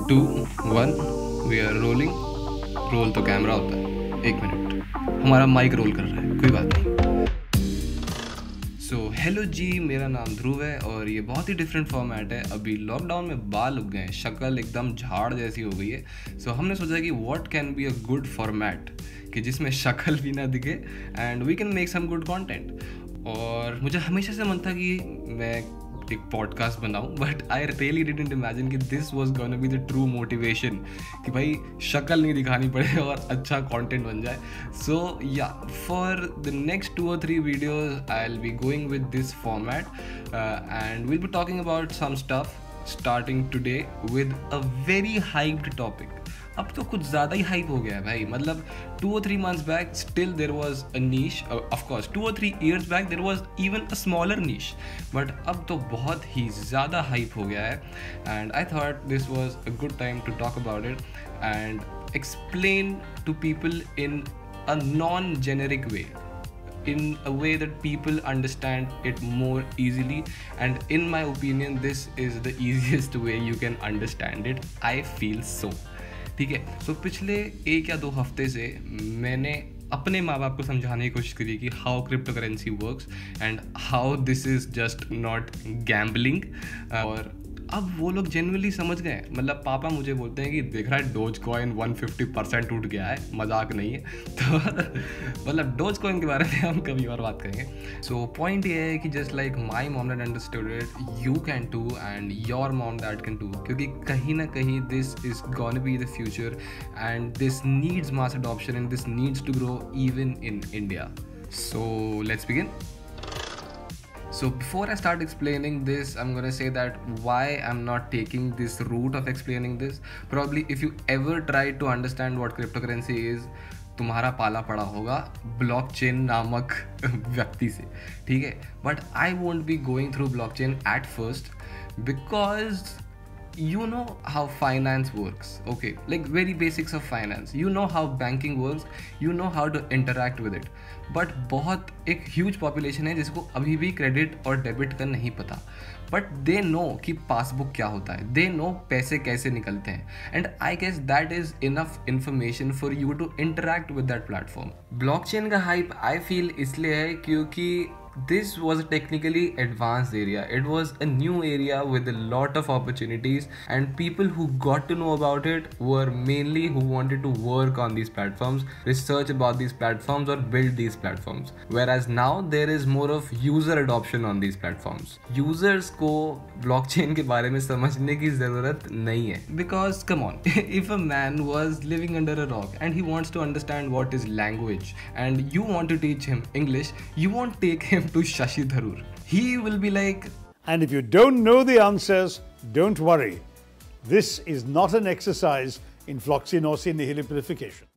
To one we are rolling. Roll तो camera होता है। एक मिनट, हमारा माइक रोल कर रहा है, कोई बात नहीं। सो हेलो जी, मेरा नाम ध्रुव है और ये बहुत ही डिफरेंट फॉर्मेट है। अभी लॉकडाउन में बाल उग गए हैं, शक्ल एकदम झाड़ जैसी हो गई है। सो हमने सोचा कि what can be a good format कि जिसमें शक्ल भी ना दिखे and we can make some good content. और मुझे हमेशा से मन था कि मैं एक पॉडकास्ट बनाऊं, but I really didn't imagine कि this was gonna be the true motivation कि भाई शक्ल नहीं दिखानी पड़े और अच्छा कंटेंट बन जाए। सो या for the next 2 or 3 videos I will be going with this format and will be talking about some stuff starting today with a very hyped topic. अब तो कुछ ज़्यादा ही हाइप हो गया है भाई। मतलब 2 or 3 months back still there was a niche, of course 2 or 3 years back there was even a smaller niche, but अब तो बहुत ही ज़्यादा हाइप हो गया है। And I thought this was a good time to talk about it and explain to people in a non generic way, in a way that people understand it more easily, and in my opinion this is the easiest way you can understand it, I feel so। ठीक है, तो पिछले 1 या 2 हफ्ते से मैंने अपने माँ बाप को समझाने की कोशिश करी कि how crypto currency works and how this is just not gambling. और अब वो लोग जेन्युइनली समझ गए। मतलब पापा मुझे बोलते हैं कि देख रहा है डोज कॉइन 150% उठ गया है, मजाक नहीं है। तो मतलब डोज कॉइन के बारे में हम कभी और बात करेंगे। सो पॉइंट ये है कि just like my mom that understood it, you can too and your mom that can too, क्योंकि कहीं ना कहीं this is gonna be the future and this needs mass adoption and this needs to grow even in India. So let's begin. So before I start explaining this, I'm gonna say that why I'm not taking this route of explaining this. Probably if you ever try to understand what cryptocurrency is, तुम्हारा पाला पड़ा होगा blockchain नामक व्यक्ति से, ठीक है। But I won't be going through blockchain at first because you know how finance works, okay, like very basics of finance, you know how banking works, you know how to interact with it, but बहुत एक huge population है जिसको अभी भी credit और debit का नहीं पता, बट दे नो कि पासबुक क्या होता है, दे नो पैसे कैसे निकलते हैं, and I guess that is enough information for you to interact with that platform. Blockchain का हाइप आई फील इसलिए है क्योंकि this was a technically advanced area. It was a new area with a lot of opportunities, and people who got to know about it were mainly who wanted to work on these platforms, research about these platforms or build these platforms, whereas now there is more of user adoption on these platforms. Users को blockchain के बारे में समझने की ज़रूरत नहीं है, because come on, if a man was living under a rock and he wants to understand what is language and you want to teach him English, you won't take him to Shashi Tharoor. He will be like, and if you don't know the answers, don't worry. This is not an exercise in floxinosi nihilipurification.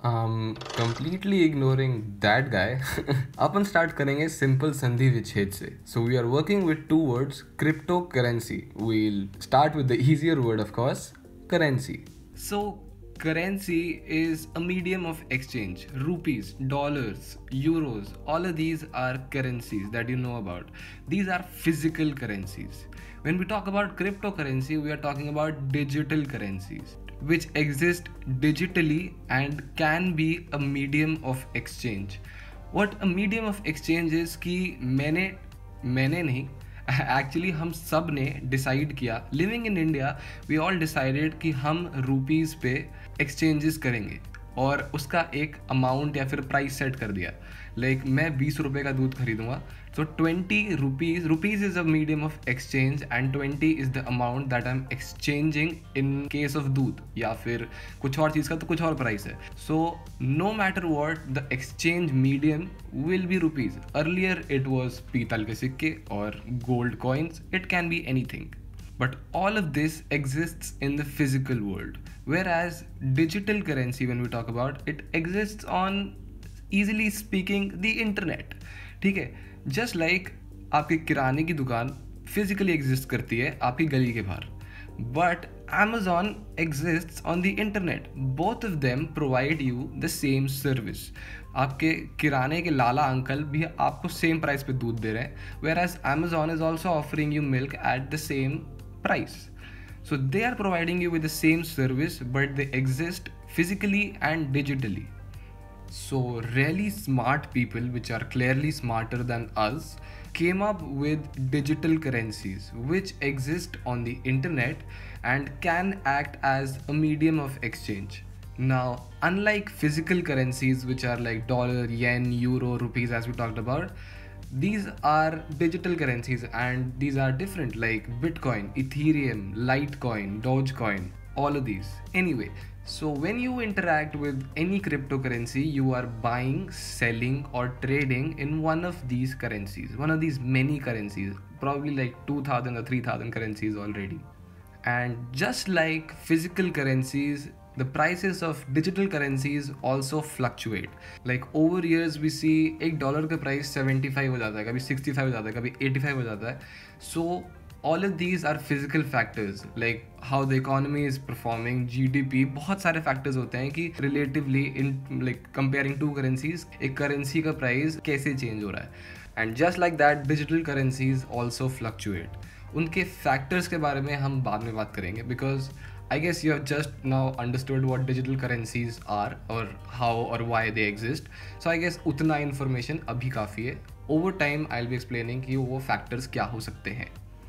completely ignoring that guy. Upon start करेंगे simple संधि विच्छेद से. So we are working with 2 words, cryptocurrency. We'll start with the easier word, of course, currency. So currency is a medium of exchange. Rupees, dollars, euros, all of these are currencies that you know about. These are physical currencies. When we talk about cryptocurrency, we are talking about digital currencies which exist digitally and can be a medium of exchange. What a medium of exchange is कि मैंने नहीं, actually हम सब ने decide किया, living in India we all decided कि हम rupees पे एक्सचेंजेस करेंगे और उसका एक अमाउंट या फिर प्राइस सेट कर दिया। लाइक मैं 20 रुपये का दूध खरीदूंगा, so 20 rupees is a medium of exchange and 20 is the amount that I am exchanging in case of दूध, या फिर कुछ और चीज़ का तो कुछ और प्राइस है। So no matter what the exchange medium will be rupees. Earlier it was पीतल के सिक्के और gold coins, it can be anything, but all of this exists in the physical world, whereas digital currency, when we talk about it, exists on, easily speaking, the internet. ठीक है, just like आपके किराने की दुकान physically exist करती है आपकी गली के बाहर, but Amazon exists on the internet. Both of them provide you the same service. आपके किराने के लाला अंकल भी आपको सेम प्राइस पे दूध दे रहे हैं, whereas Amazon is also offering you milk at the same price. So they are providing you with the same service, but they exist physically and digitally. So really smart people, which are clearly smarter than us, came up with digital currencies which exist on the internet and can act as a medium of exchange. Now, unlike physical currencies which are like dollar, yen, euro, rupees as we talked about, these are digital currencies and these are different, like Bitcoin, Ethereum, Litecoin, Dogecoin, all of these. Anyway, so when you interact with any cryptocurrency, you are buying, selling, or trading in one of these currencies, one of these many currencies, probably like 2000 or 3000 currencies already. And just like physical currencies, the prices of digital currencies also fluctuate. Like over years we see एक dollar का price 75 हो जाता है, कभी 65 हो जाता है, कभी 85 हो जाता है. So all of these are physical factors, like how the economy is performing, GDP, बहुत सारे factors होते हैं कि relatively in like comparing two currencies, एक currency का price कैसे change हो रहा है. And just like that, digital currencies also fluctuate. उनके factors के बारे में हम बाद में बात करेंगे, because I guess you have just now understood what digital currencies are or how or why they exist. So I guess उतना information अभी काफ़ी है. Over time I'll be explaining कि वो factors क्या हो सकते हैं.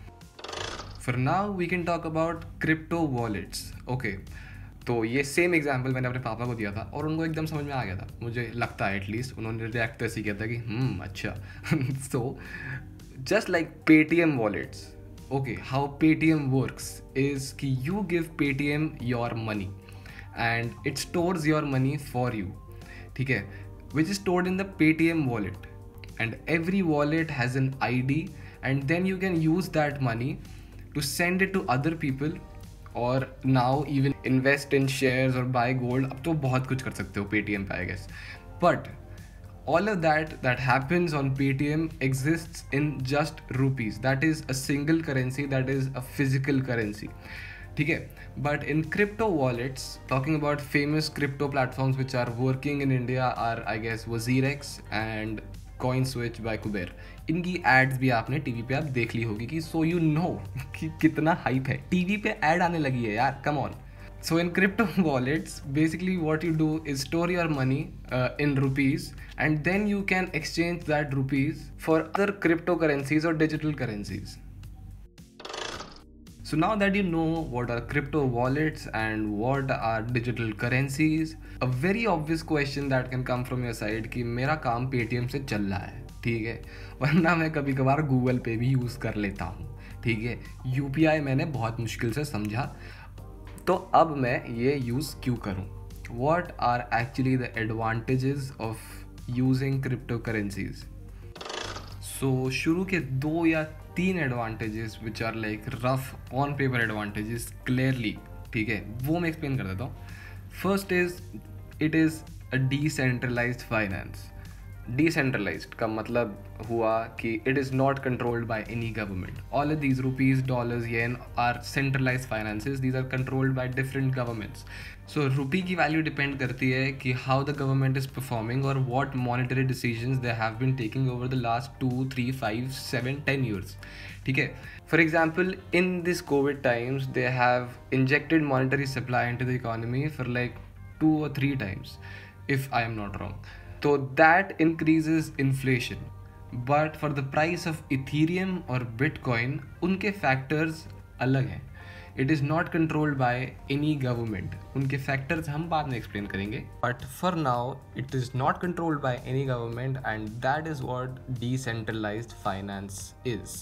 For now we can talk about crypto wallets. Okay. तो ये सेम एग्जाम्पल मैंने अपने पापा को दिया था और उनको एकदम समझ में आ गया था, मुझे लगता है एटलीस्ट. उन्होंने रिएक्ट ऐसे किया था कि अच्छा. So just like Paytm wallets. Okay, how Paytm works is कि you give Paytm your money and it stores your money for you, ठीक है, which is stored in the Paytm wallet, and every wallet has an ID and then you can use that money to send it to other people or now even invest in shares or buy gold. अब तो बहुत कुछ कर सकते हो Paytm पे I guess, but all of that happens on Paytm exists in just rupees. That is a single currency, that is a physical currency. ठीक है, but in crypto wallets, talking about famous crypto platforms which are working in India are I guess WazirX and CoinSwitch by Kuber. इनकी ads भी आपने TV पे आप देख ली होगी कि so you know कि कितना हाइप है. टीवी पे एड आने लगी है यार, come on. So in crypto wallets, basically what you do is store your money in rupees and then you can exchange that rupees for other cryptocurrencies or digital currencies. So now that you know what are crypto wallets and what are digital currencies, a very obvious question that can come from your side कि मेरा काम Paytm से चल रहा है, ठीक है, वरना मैं कभी कभार गूगल पे भी यूज़ कर लेता हूँ, ठीक है, UPI मैंने बहुत मुश्किल से समझा, तो अब मैं ये यूज़ क्यों करूँ. What are actually the advantages of using cryptocurrencies? So शुरू के 2 या 3 advantages which are like rough on paper advantages clearly, ठीक है, वो मैं explain कर देता हूँ. First is it is a decentralized finance. Decentralized का मतलब हुआ कि it is not controlled by any government. All of these rupees, dollars, yen are centralized finances. These are controlled by different governments. So rupee की value depend करती है कि how the government is performing or what monetary decisions they have been taking over the last 2, 3, 5, 7, 10 years. ठीक है. For example, in this COVID times, they have injected monetary supply into the economy for like 2 or 3 times, if I am not wrong. So that increases inflation. But for the price of Ethereum or Bitcoin, उनके factors अलग हैं. It is not controlled by any government. उनके factors हम बाद में explain करेंगे. But for now, it is not controlled by any government, and that is what decentralized finance is.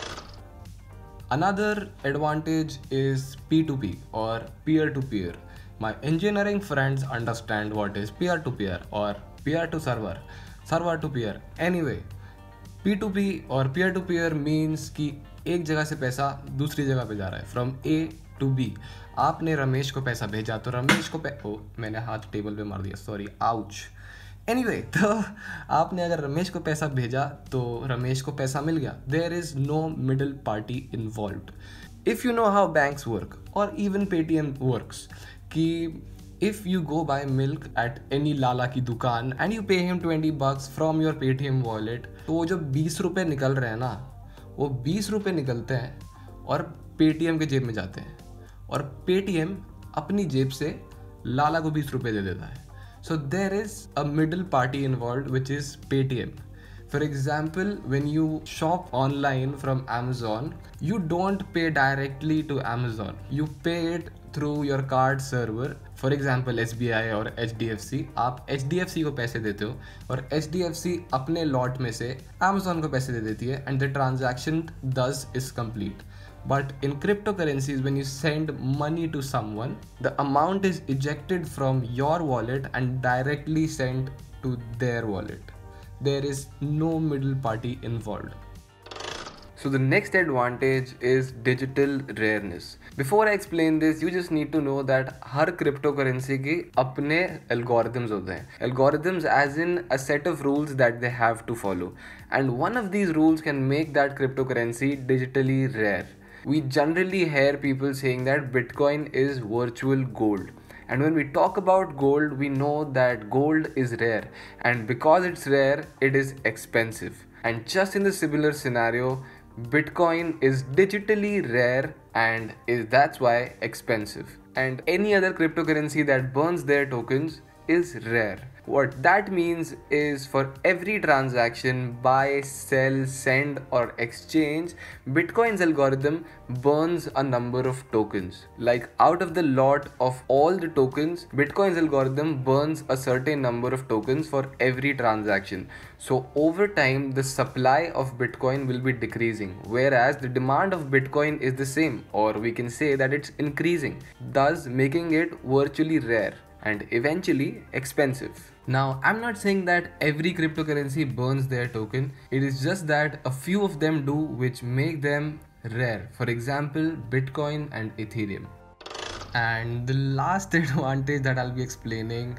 Another advantage is P2P or peer-to-peer. My engineering friends understand what is peer-to-peer or peer to server, server to peer. Anyway, P2P और peer to peer means कि एक जगह से पैसा दूसरी जगह पे जा रहा है, from A to B. आपने रमेश को पैसा भेजा तो रमेश को मैंने हाथ टेबल पे मार दिया, सॉरी, आउच. Anyway, तो आपने अगर रमेश को पैसा भेजा तो रमेश को पैसा मिल गया. There is no middle party involved. If you know how banks work or even Paytm works, कि if you go buy milk at any लाला की दुकान and you pay him $20 from your Paytm wallet, तो वो जो 20 रुपये निकल रहे हैं ना, वो 20 रुपये निकलते हैं और Paytm के जेब में जाते हैं. और पेटीएम अपनी जेब से लाला को 20 रुपए दे देता है. So there is a middle party involved, which is Paytm. For example, when you shop online from Amazon, you don't pay directly to Amazon. You pay it through your card server. For example, SBI और HDFC. आप HDFC को पैसे देते हो और HDFC अपने lot में से Amazon को पैसे दे देती है and the transaction thus is complete. But in cryptocurrencies, when you send money to someone, the amount is ejected from your wallet and directly sent to their wallet. There is no middle party involved. So the next advantage is digital rareness. Before I explain this, you just need to know that her cryptocurrency के अपने algorithms होते हैं. Algorithms as in a set of rules that they have to follow. And one of these rules can make that cryptocurrency digitally rare. We generally hear people saying that Bitcoin is virtual gold. And when we talk about gold, we know that gold is rare. And because it's rare, it is expensive. And just in the similar scenario, Bitcoin is digitally rare and that's why expensive. And any other cryptocurrency that burns their tokens is rare. What that means is for every transaction, buy, sell, send or exchange, Bitcoin's algorithm burns a number of tokens. Like out of the lot of all the tokens, Bitcoin's algorithm burns a certain number of tokens for every transaction. So over time, the supply of Bitcoin will be decreasing, whereas the demand of Bitcoin is the same, or we can say that it's increasing, thus making it virtually rare and eventually expensive. Now, I'm not saying that every cryptocurrency burns their token. It is just that a few of them do, which make them rare. For example, Bitcoin and Ethereum. And the last advantage that I'll be explaining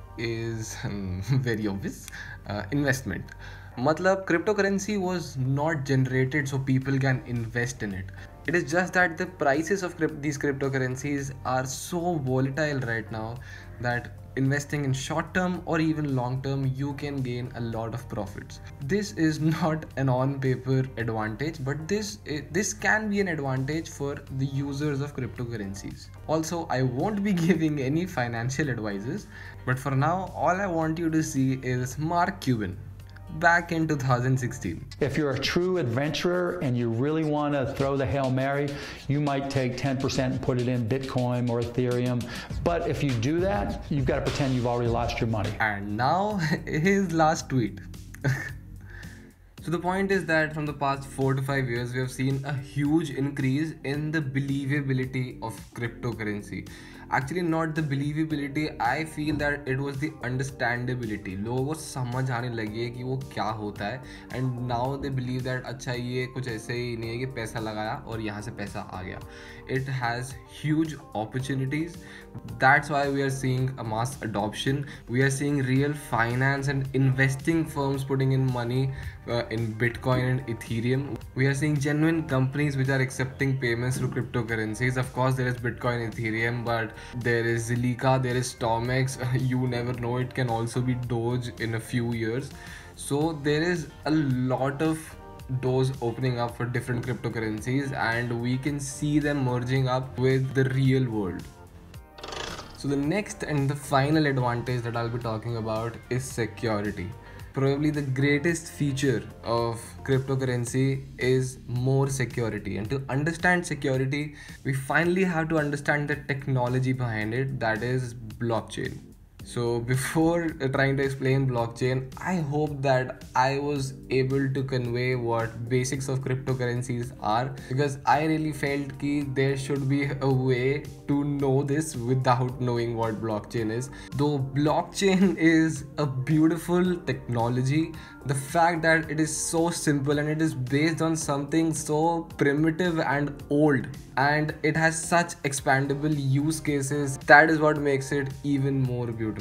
is very obvious. Investment. Matlab, cryptocurrency was not generated so people can invest in it. It is just that the prices of these cryptocurrencies are so volatile right now that investing in short term or even long term, you can gain a lot of profits. This is not an on paper advantage, but this can be an advantage for the users of cryptocurrencies. Also, I won't be giving any financial advices, but for now, all I want you to see is Mark Cuban back in 2016. If you're a true adventurer and you really want to throw the Hail Mary, you might take 10% and put it in Bitcoin or Ethereum. But if you do that, you've got to pretend you've already lost your money. And now his last tweet. So the point is that from the past 4 to 5 years, we have seen a huge increase in the believability of cryptocurrency. Actually not the believability, I feel that it was the understandability. लोगों को समझ आने लगी है कि वो क्या होता है, and now they believe that अच्छा ये कुछ ऐसे ही नहीं है कि पैसा लगाया और यहाँ से पैसा आ गया. It has huge opportunities. That's why we are seeing a mass adoption. We are seeing real finance and investing firms putting in money in Bitcoin and Ethereum. We are seeing genuine companies which are accepting payments through cryptocurrencies. Of course, there is Bitcoin, Ethereum, but there is Zilliqa, there is Stormex. You never know, it can also be Doge in a few years. So there is a lot of doors opening up for different cryptocurrencies, and we can see them merging up with the real world. So the next and the final advantage that I'll be talking about is security. Probably the greatest feature of cryptocurrency is more security, and to understand security, we finally have to understand the technology behind it, that is blockchain. So before trying to explain blockchain, I hope that I was able to convey what basics of cryptocurrencies are, because I really felt that there should be a way to know this without knowing what blockchain is. Though blockchain is a beautiful technology, the fact that it is so simple and it is based on something so primitive and old, and it has such expandable use cases, that is what makes it even more beautiful.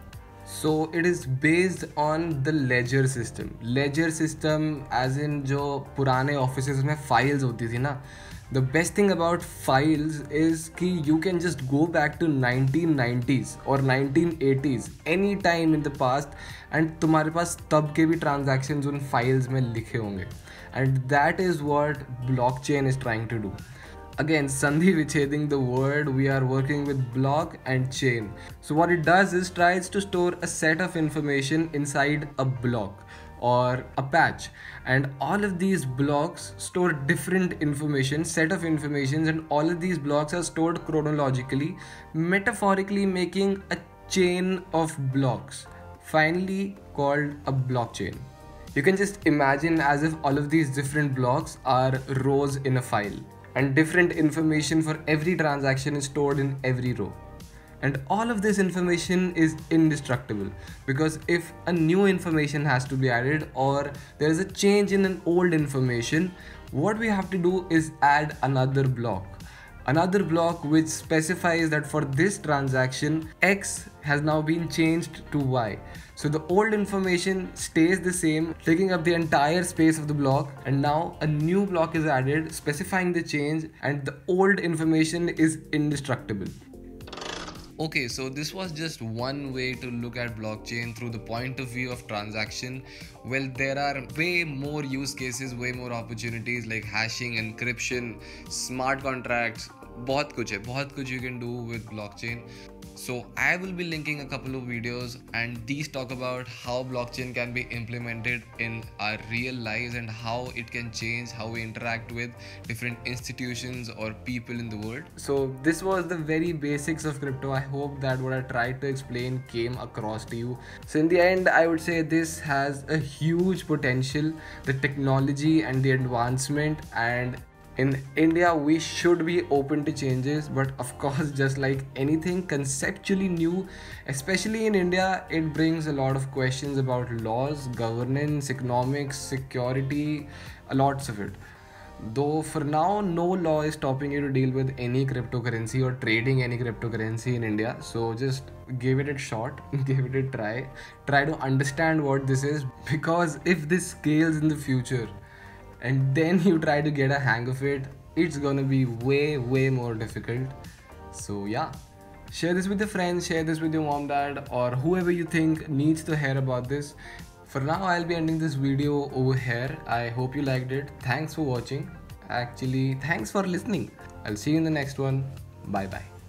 So it is based on the ledger system. Ledger system as in जो पुराने offices में files होती थी ना. The best thing about files is कि you can just go back to 1990s or 1980s any time in the past, and तुम्हारे पास तब के भी transactions उन files में लिखे होंगे. And that is what blockchain is trying to do. Again, Sandhi Vicheding the word, we are working with block and chain. So what it does is tries to store a set of information inside a block or a patch, and all of these blocks store different information, set of informations, and all of these blocks are stored chronologically, metaphorically making a chain of blocks, finally called a blockchain. You can just imagine as if all of these different blocks are rows in a file, and different information for every transaction is stored in every row. And all of this information is indestructible, because if a new information has to be added or there is a change in an old information, what we have to do is add another block which specifies that for this transaction X has now been changed to Y. So the old information stays the same, taking up the entire space of the block, and now a new block is added specifying the change, and the old information is indestructible. Okay, so this was just one way to look at blockchain through the point of view of transaction. Well, there are way more use cases, way more opportunities like hashing, encryption, smart contracts. बहुत कुछ you can do with blockchain. So I will be linking a couple of videos, and these talk about how blockchain can be implemented in our real lives and how it can change how we interact with different institutions or people in the world. So this was the very basics of crypto. I hope that what I tried to explain came across to you. So in the end, I would say this has a huge potential, the technology and the advancement, and in India, we should be open to changes, but of course, just like anything conceptually new, especially in India, it brings a lot of questions about laws, governance, economics, security, lots of it. Though for now, no law is stopping you to deal with any cryptocurrency or trading any cryptocurrency in India. So just give it a shot, give it a try. Try to understand what this is, because if this scales in the future, and then you try to get a hang of it, it's gonna be way more difficult. So yeah, share this with your friends, share this with your mom, dad, or whoever you think needs to hear about this. For now, I'll be ending this video over here. I hope you liked it. Thanks for watching. Actually, thanks for listening. I'll see you in the next one. Bye bye.